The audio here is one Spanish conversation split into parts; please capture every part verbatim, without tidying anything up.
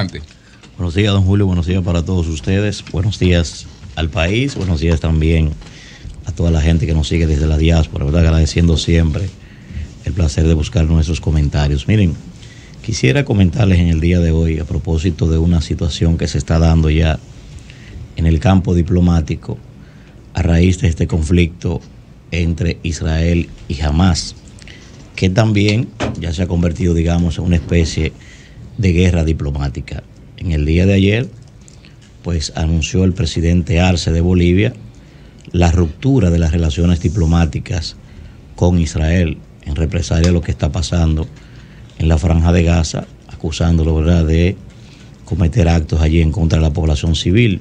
Adelante. Buenos días, don Julio, buenos días para todos ustedes, buenos días al país, buenos días también a toda la gente que nos sigue desde la diáspora, ¿verdad? Agradeciendo siempre el placer de buscar nuestros comentarios. Miren, quisiera comentarles en el día de hoy a propósito de una situación que se está dando ya en el campo diplomático a raíz de este conflicto entre Israel y Hamás, que también ya se ha convertido, digamos, en una especie de guerra diplomática. En el día de ayer, pues anunció el presidente Arce de Bolivia la ruptura de las relaciones diplomáticas con Israel en represalia a lo que está pasando en la Franja de Gaza, acusándolo, ¿verdad?, de cometer actos allí en contra de la población civil.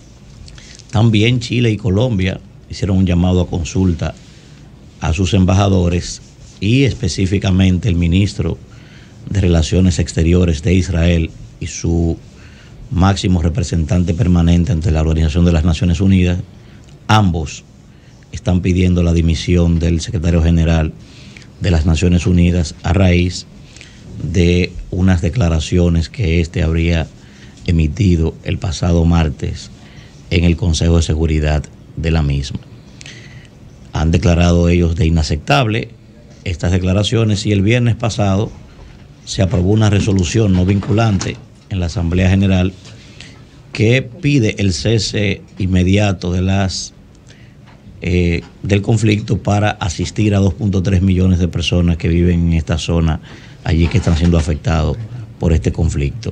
También Chile y Colombia hicieron un llamado a consulta a sus embajadores y específicamente el ministro de Relaciones Exteriores de Israel y su máximo representante permanente ante la Organización de las Naciones Unidas. Ambos están pidiendo la dimisión del secretario general de las Naciones Unidas a raíz de unas declaraciones que éste habría emitido el pasado martes en el Consejo de Seguridad de la misma. Han declarado ellos de inaceptable estas declaraciones y el viernes pasado se aprobó una resolución no vinculante en la Asamblea General que pide el cese inmediato de las eh, del conflicto para asistir a dos punto tres millones de personas que viven en esta zona allí que están siendo afectados por este conflicto.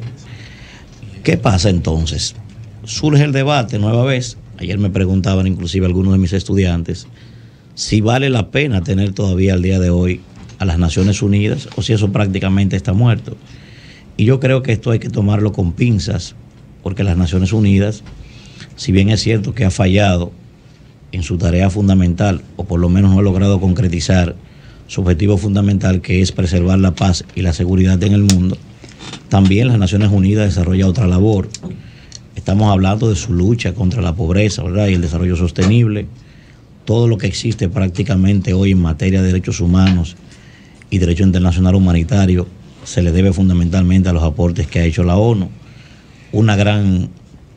¿Qué pasa entonces? Surge el debate nueva vez. Ayer me preguntaban inclusive algunos de mis estudiantes si vale la pena tener todavía al día de hoy a las Naciones Unidas o si eso prácticamente está muerto. Y yo creo que esto hay que tomarlo con pinzas, porque las Naciones Unidas, si bien es cierto que ha fallado en su tarea fundamental, o por lo menos no ha logrado concretizar su objetivo fundamental, que es preservar la paz y la seguridad en el mundo, también las Naciones Unidas desarrolla otra labor. Estamos hablando de su lucha contra la pobreza, ¿verdad?, y el desarrollo sostenible. Todo lo que existe prácticamente hoy en materia de derechos humanos y derecho internacional humanitario se le debe fundamentalmente a los aportes que ha hecho la ONU. Una gran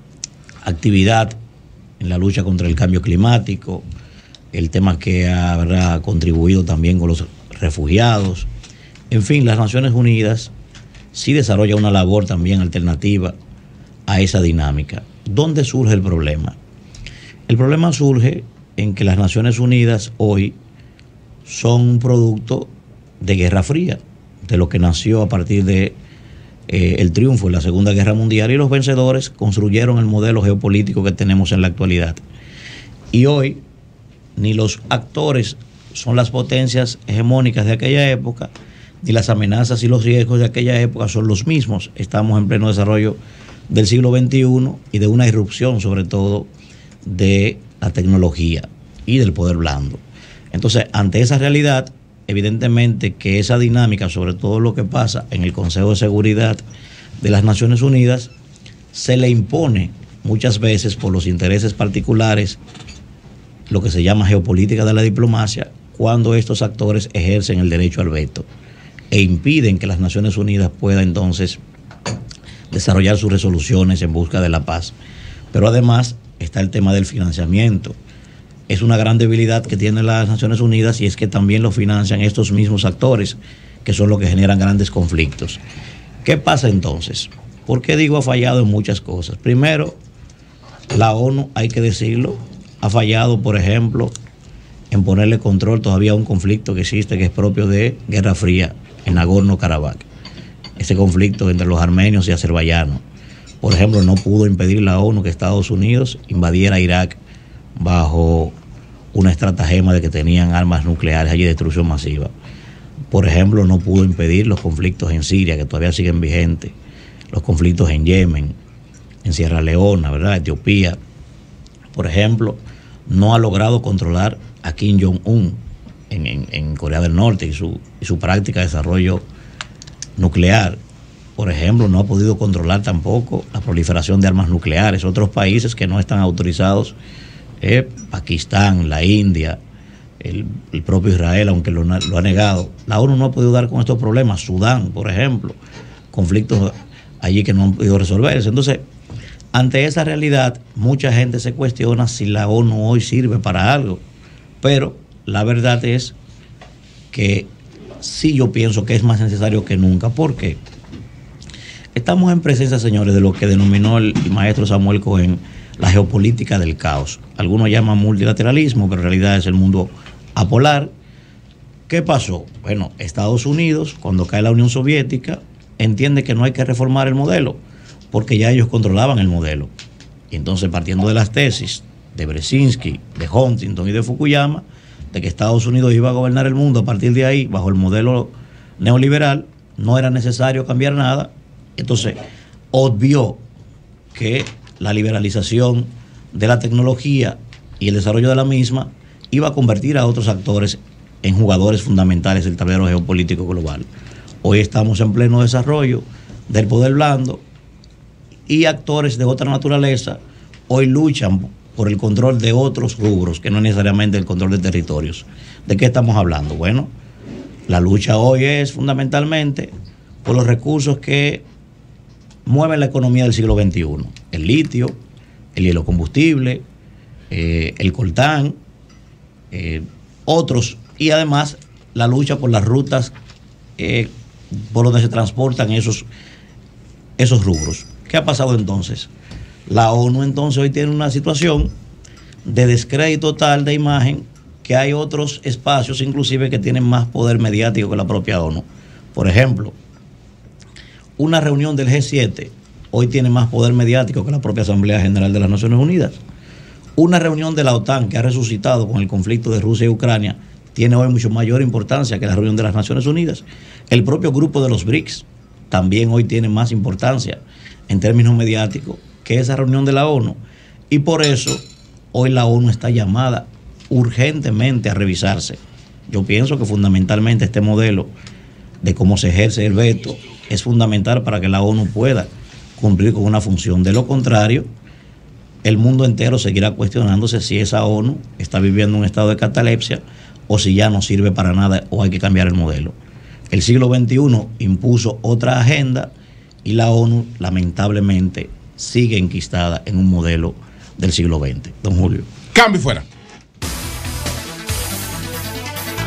actividad en la lucha contra el cambio climático, el tema que ha, ¿verdad?, contribuido también con los refugiados. En fin, las Naciones Unidas sí desarrolla una labor también alternativa a esa dinámica. ¿Dónde surge el problema? El problema surge en que las Naciones Unidas hoy son un producto de Guerra Fría, de lo que nació a partir de eh, el triunfo en la Segunda Guerra Mundial, y los vencedores construyeron el modelo geopolítico que tenemos en la actualidad. Y hoy ni los actores son las potencias hegemónicas de aquella época, ni las amenazas y los riesgos de aquella época son los mismos. Estamos en pleno desarrollo del siglo veintiuno y de una irrupción sobre todo de la tecnología y del poder blando. Entonces, ante esa realidad, evidentemente que esa dinámica, sobre todo lo que pasa en el Consejo de Seguridad de las Naciones Unidas, se le impone muchas veces por los intereses particulares, lo que se llama geopolítica de la diplomacia, cuando estos actores ejercen el derecho al veto e impiden que las Naciones Unidas puedan entonces desarrollar sus resoluciones en busca de la paz. Pero además está el tema del financiamiento. Es una gran debilidad que tienen las Naciones Unidas, y es que también lo financian estos mismos actores, que son los que generan grandes conflictos. ¿Qué pasa entonces? ¿Por qué digo ha fallado en muchas cosas? Primero, la ONU, hay que decirlo, ha fallado, por ejemplo, en ponerle control todavía a un conflicto que existe, que es propio de Guerra Fría, en Nagorno-Karabaj. Ese conflicto entre los armenios y azerbaiyanos. Por ejemplo, no pudo impedir la ONU que Estados Unidos invadiera Irak bajo una estratagema de que tenían armas nucleares allí de destrucción masiva. Por ejemplo, no pudo impedir los conflictos en Siria, que todavía siguen vigentes, los conflictos en Yemen, en Sierra Leona, ¿verdad?, Etiopía. Por ejemplo, no ha logrado controlar a Kim Jong-un en, en, en Corea del Norte y su, y su práctica de desarrollo nuclear. Por ejemplo, no ha podido controlar tampoco la proliferación de armas nucleares. Otros países que no están autorizados, eh, Pakistán, la India, el, el propio Israel, aunque lo, lo ha negado. La ONU no ha podido dar con estos problemas. Sudán, por ejemplo, conflictos allí que no han podido resolverse. Entonces, ante esa realidad, mucha gente se cuestiona si la ONU hoy sirve para algo, pero la verdad es que sí, yo pienso que es más necesario que nunca. ¿Por qué? Estamos en presencia, señores, de lo que denominó el maestro Samuel Cohen la geopolítica del caos. Algunos llaman multilateralismo, pero en realidad es el mundo apolar. ¿Qué pasó? Bueno, Estados Unidos, cuando cae la Unión Soviética, entiende que no hay que reformar el modelo, porque ya ellos controlaban el modelo. Y entonces, partiendo de las tesis de Brzezinski, de Huntington y de Fukuyama, de que Estados Unidos iba a gobernar el mundo a partir de ahí, bajo el modelo neoliberal, no era necesario cambiar nada. Entonces, obvió que la liberalización de la tecnología y el desarrollo de la misma iba a convertir a otros actores en jugadores fundamentales del tablero geopolítico global. Hoy estamos en pleno desarrollo del poder blando y actores de otra naturaleza hoy luchan por el control de otros rubros, que no es necesariamente el control de territorios. ¿De qué estamos hablando? Bueno, la lucha hoy es fundamentalmente por los recursos que mueven la economía del siglo veintiuno. El litio, el hielo combustible, eh, el coltán, eh, otros, y además la lucha por las rutas eh, por donde se transportan esos, esos rubros. ¿Qué ha pasado entonces? La ONU entonces hoy tiene una situación de descrédito total de imagen, que hay otros espacios inclusive que tienen más poder mediático que la propia ONU. Por ejemplo, una reunión del G siete hoy tiene más poder mediático que la propia Asamblea General de las Naciones Unidas. Una reunión de la OTAN que ha resucitado con el conflicto de Rusia y Ucrania tiene hoy mucho mayor importancia que la reunión de las Naciones Unidas. El propio grupo de los BRICS también hoy tiene más importancia en términos mediáticos que esa reunión de la ONU. Y por eso hoy la ONU está llamada urgentemente a revisarse. Yo pienso que fundamentalmente este modelo de cómo se ejerce el veto es fundamental para que la ONU pueda cumplir con una función. De lo contrario, el mundo entero seguirá cuestionándose si esa ONU está viviendo un estado de catalepsia o si ya no sirve para nada o hay que cambiar el modelo. El siglo veintiuno impuso otra agenda y la ONU lamentablemente sigue enquistada en un modelo del siglo veinte. Don Julio. Cambio fuera.